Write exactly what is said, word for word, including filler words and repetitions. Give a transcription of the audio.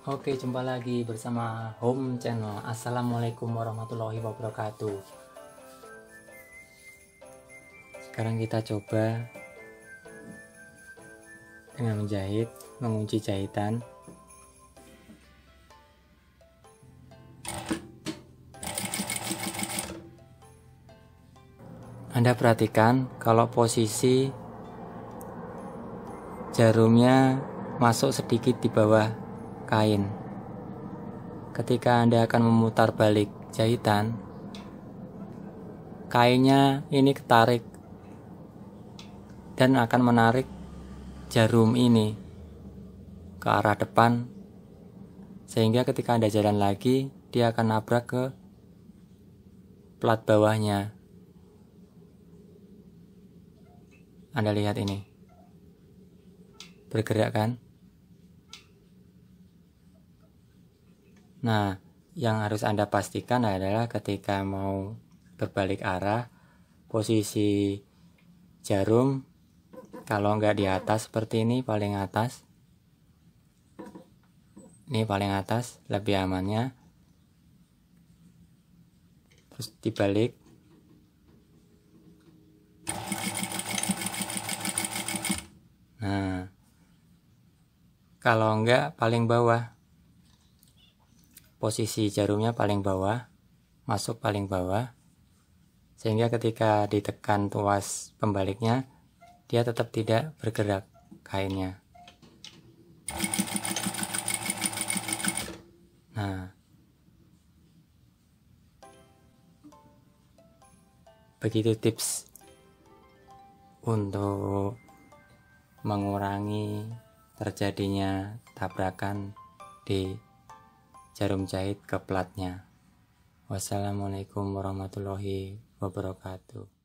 Oke, jumpa lagi bersama Home Channel. Assalamualaikum warahmatullahi wabarakatuh. Sekarang kita coba dengan menjahit, mengunci jahitan. Anda perhatikan kalau posisi jarumnya masuk sedikit di bawah kain. Ketika Anda akan memutar balik jahitan, kainnya ini ketarik dan akan menarik jarum ini ke arah depan, sehingga ketika Anda jalan lagi, dia akan nabrak ke plat bawahnya. Anda lihat ini bergerak kan? Nah, yang harus Anda pastikan adalah ketika mau berbalik arah, posisi jarum kalau nggak di atas seperti ini, paling atas, ini paling atas, lebih amannya. Terus dibalik. Nah, kalau enggak paling bawah, posisi jarumnya paling bawah, masuk paling bawah, sehingga ketika ditekan tuas pembaliknya, dia tetap tidak bergerak kainnya. Nah, begitu tips untuk mengurangi terjadinya tabrakan di jarum jahit ke platnya. Wassalamualaikum warahmatullahi wabarakatuh.